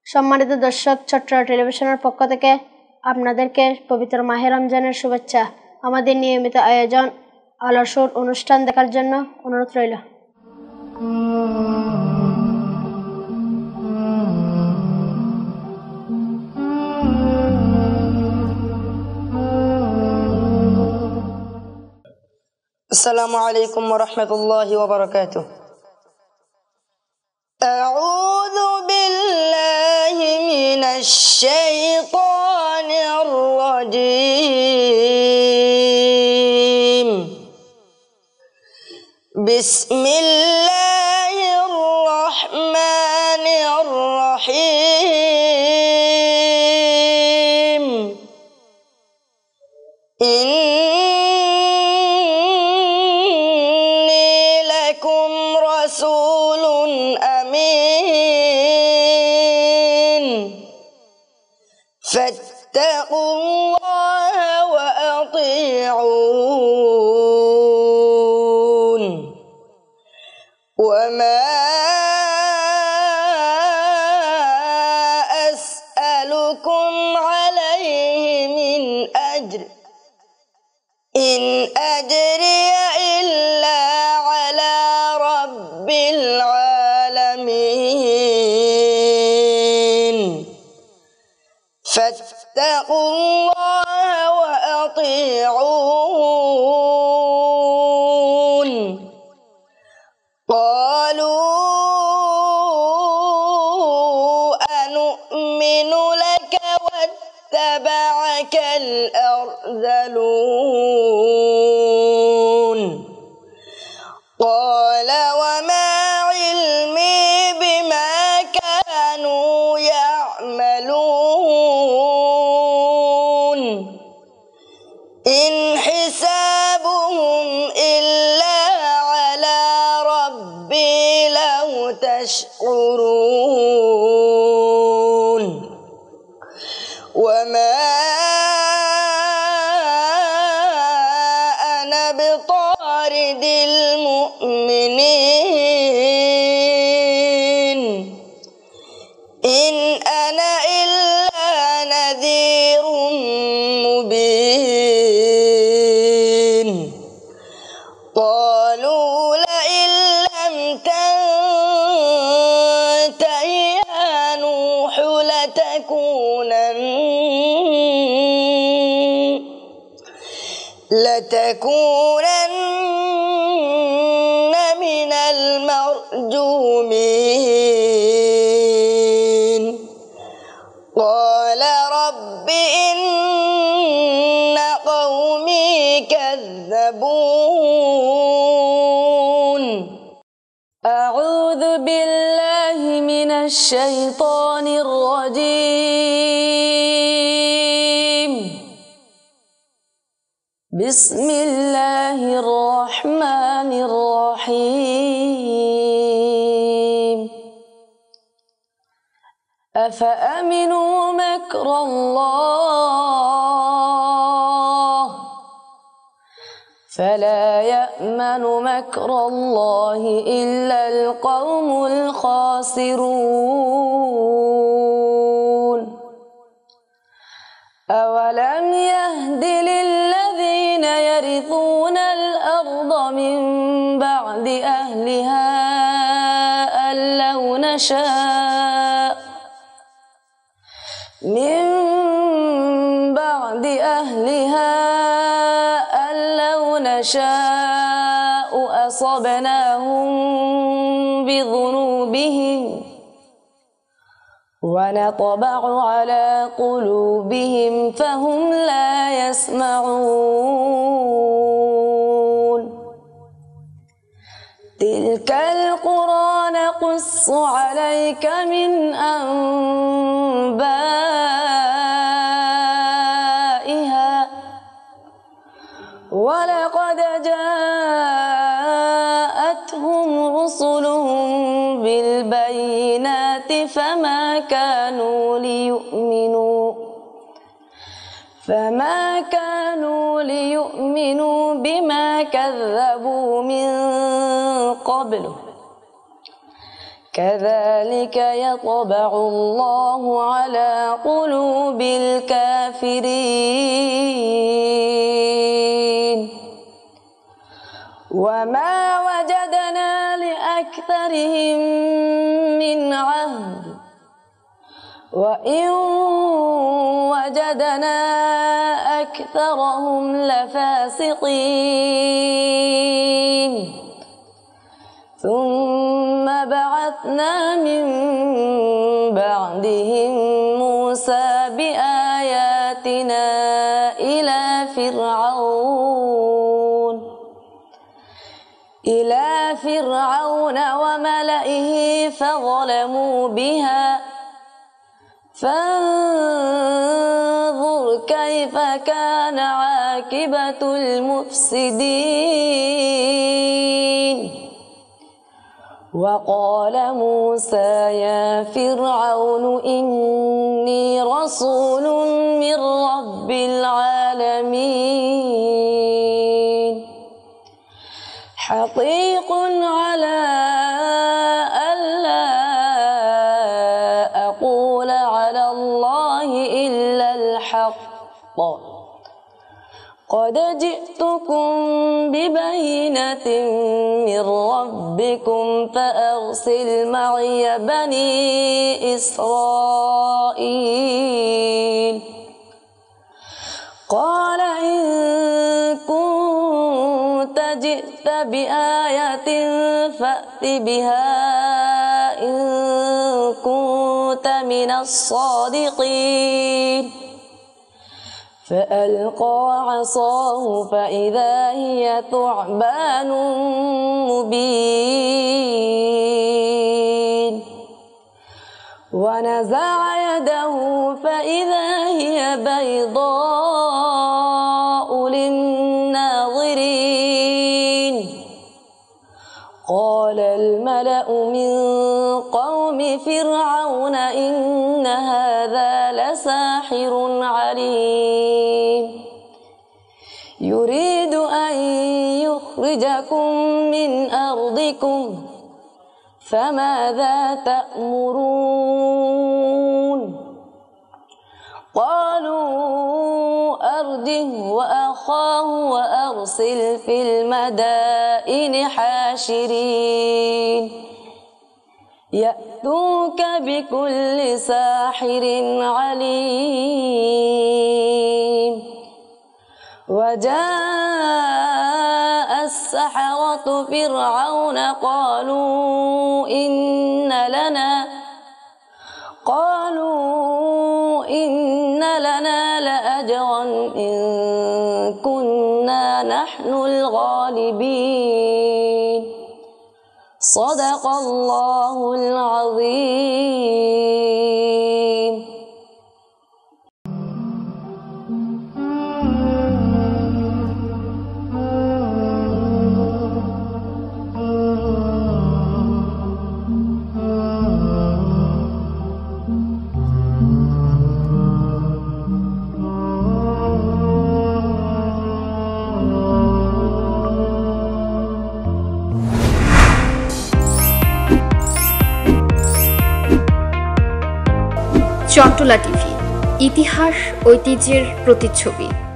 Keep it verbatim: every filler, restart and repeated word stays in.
সম্মানিত দর্শক, চট্টগ্রাম টেলিভিশনের পক্ষ থেকে আপনাদেরকে পবিত্র মাহে রমজানের শুভেচ্ছা। আমাদের নিয়মিত আয়োজন আলোর সুর অনুষ্ঠান দেখার জন্য অনুরোধ রইল। السلام عليكم ورحمة الله وبركاته. أعوذ بالله من الشيطان الرجيم. بسم الله الرحمن الرحيم. رسول أمين فاتقوا الله وأطيعون وما أسألكم عليه من أجر إن أجري إلا على رب العالمين فاتقوا الله وأطيعون. قالوا أنؤمن لك واتبعك الأرذلون. قال وما علمي بما كانوا يعملون إن حسابهم إلا على ربي لو تشعرون. وما أنا بطارد المؤمنين إن أنا إلا نذير مبين. قالوا لئن لم تنته يا نوح لتكونن لتكونن من المرجومين. قال رب إن قومي كذبون. أعوذ بالله من الشيطان الرجيم. بسم الله الرحمن الرحيم. أفأمنوا مكر الله فلا يأمن مكر الله إلا القوم الخاسرون. أولم يهد للذين يرثون الأرض من بعد أهلها أن لو نشاء من بعد أهلها أن لو نشاء أصبناهم بذنوبهم ونطبع على قلوبهم فهم لا يسمعون. تلك القرى نقص عليك من أنبائها ولقد جاءتهم رسلهم بالبينات فما كانوا ليؤمنوا فما كانوا ليؤمنوا بما كذبوا من قبل كذلك يطبع الله على قلوب الكافرين وما وجدنا لأكثرهم من عهد وإن وجدنا أكثرهم لفاسقين ثم بعثنا من بعدهم موسى بآياتنا إلى فرعون إلى فرعون وملئه فظلموا بها فانظر كيف كان عاقبة المفسدين وقال موسى يا فرعون إني رسول من رب العالمين حقيق على ألا أقول على الله إلا الحق قد جئتكم ببينة من ربكم فأرسل معي بني إسرائيل قال إن كنت جئت بآية فأت بها إن كنت من الصادقين فألقى عصاه فإذا هي ثعبان مبين ونزع يده فإذا هي بيضاء للناظرين قال الملأ من قوم فرعون إن هذا لساحر عليم يريد أن يخرجكم من أرضكم فماذا تأمرون قالوا أرجه وأخاه وأرسل في المدائن حاشرين يأتوك بكل ساحر عليم وجاء السحرة فرعون قالوا إن لنا قالوا إن لنا لأجرا إن كنا نحن الغالبين صدق الله العظيم. চট্টলা টিভি, ইতিহাস ঐতিহ্যের প্রতিচ্ছবি।